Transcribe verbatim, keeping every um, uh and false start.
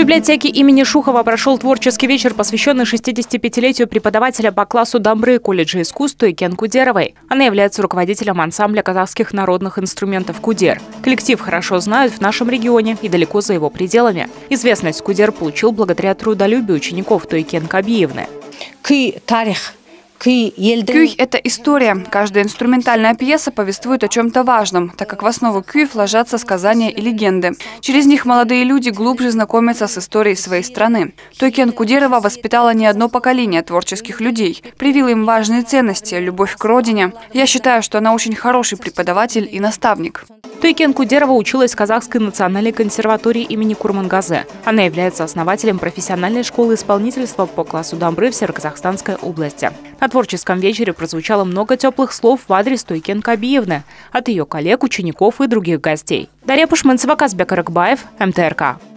библиотеке имени Шухова прошел творческий вечер, посвященный шестидесятипятилетию преподавателя по классу дамбры колледжа искусств Туйкен Кудеровой. Она является руководителем ансамбля казахских народных инструментов «Кудер». Коллектив хорошо знают в нашем регионе и далеко за его пределами. Известность «Кудер» получил благодаря трудолюбию учеников Туйкен Кабиевны. Кюй – это история. Каждая инструментальная пьеса повествует о чем-то важном, так как в основу кюй ложатся сказания и легенды. Через них молодые люди глубже знакомятся с историей своей страны. Туйкен Кудерова воспитала не одно поколение творческих людей, привила им важные ценности, любовь к родине. Я считаю, что она очень хороший преподаватель и наставник. Туйкен Кудерова училась в Казахской национальной консерватории имени Курмангазе. Она является основателем профессиональной школы исполнительства по классу дамбры в Североказахстанской области. На творческом вечере прозвучало много теплых слов в адрес Туйкен Кабиевны от ее коллег, учеников и других гостей. Дарья Пушманцева, Казбек Арыкбаев, эм тэ эр ка.